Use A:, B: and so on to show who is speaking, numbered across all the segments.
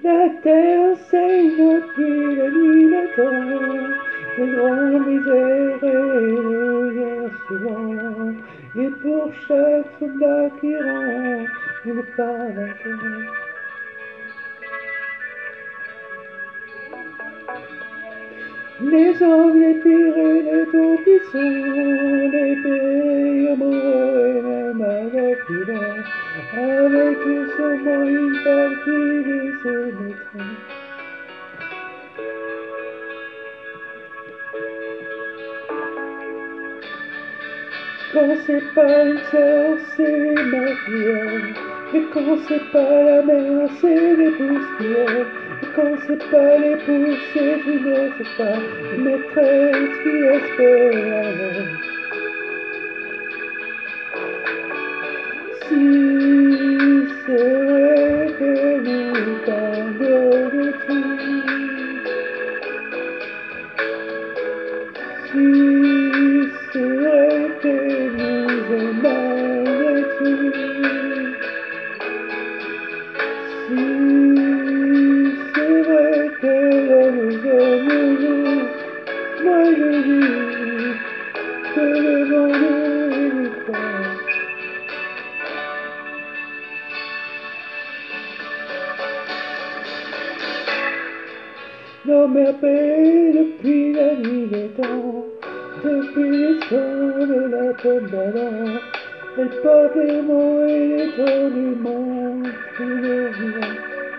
A: La terre saigne depuis la nuit des temps, des grands misères et des guerres souvent, et pour chaque soldat qui rend une part d'argent. Les hommes les pires et les tout-puissants, les pays amoureux et même avec bilan, avec tous au moins une balle qui les émettrait. Quand c'est pas une sœur, c'est ma fille. Et quand c'est pas la mère, c'est l'épouse qui est. Et quand c'est pas l'épouse, c'est une autre femme, une maîtresse qui espère. Si c'est vrai que nous parle de tout, si c'est vrai que nous aime malgré tout, si c'est vrai qu'elle nous aime nous, moi je dis que le monde est pas. Nos mères paient depuis la nuit des temps, depuis l'histoire de la pomme d'Adam. Elles portent les mots et les temps du monde, tous les jours.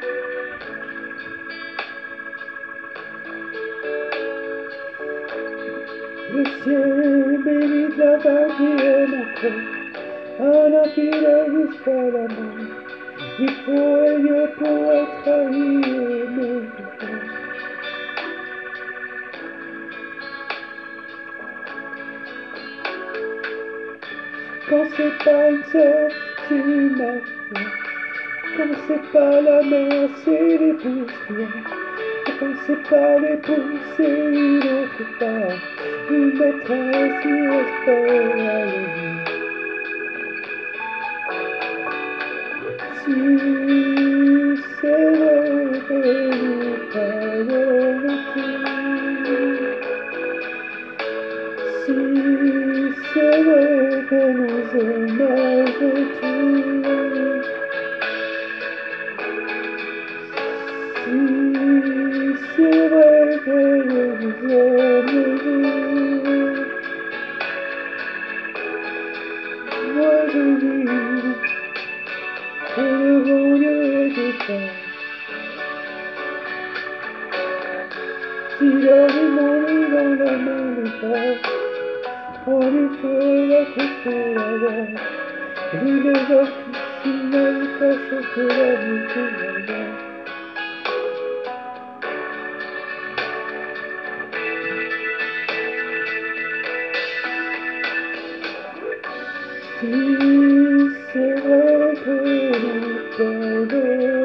A: Le ciel bénit la vague qui aime encore, un empire jusqu'à la mort. Il faut régner pour être haï et aimé. Quand c'est pas une sœur, c'est une mère. Quand c'est pas la mère, c'est l'épouse qui est. Quand c'est pas l'épouse, c'est une autre femme, une maîtresse qui espère la vie. Si c'est vrai que nous parlons tout, si c'est vrai que nous aimons tout, si c'est vrai que nous aimons tout, moi je dis que le bon Dieu est tout fort. S'il a les mots dans la main du père, on lui ferait la coupe pour la guerre. Vu les gens qui ne cachent que la vie pour la guerre. Si c'est vrai que nous perdons